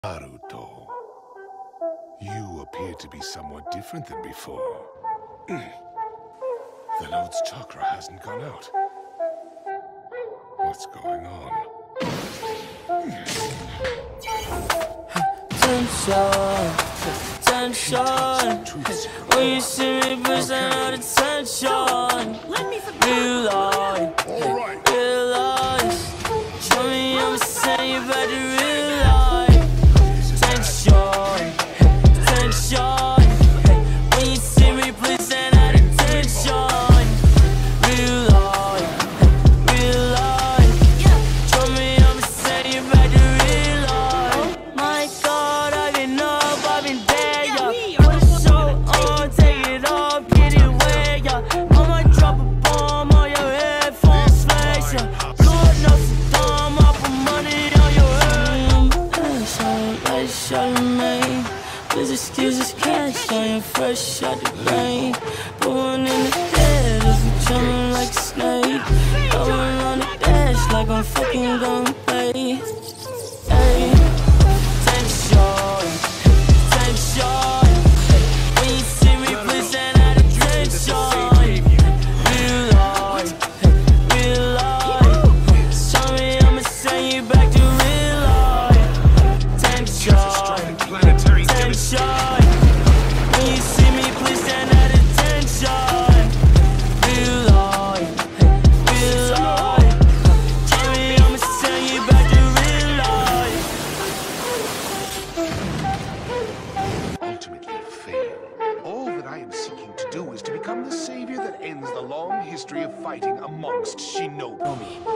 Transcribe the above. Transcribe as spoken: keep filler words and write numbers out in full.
Naruto, you appear to be somewhat different than before. The Lord's chakra hasn't gone out. What's going on? Tension, tension. When you see me, push out attention. Realize, realize. Show me I'm saying you better realize. Tension, tension. When you see me, please send out attention. Realize, realize. Show me I'm saying you better realize. My God, I've been up, I've been there, yeah. Put a show on, take it off, get it away, yeah. I might drop a bomb on your headphones, flash, yeah. Lord knows I'm dumb, I put money on your head. That's all right, shot me. Please excuse this cash, I am fresh out the rain. Put one in the head, if you jumping like a snake. Going on the dash like I'm fucking gonna play. Hey, tension, tension. When you see me, please send out attention. Realize, realize. Show me I'ma send you back to real life. Tension, tension. When you see me, please send out attention. Realize, realize. Show me I'ma send you back to real life. Ultimately fail. All that I am seeking to do is to become the savior that ends the long history of fighting amongst shinobi.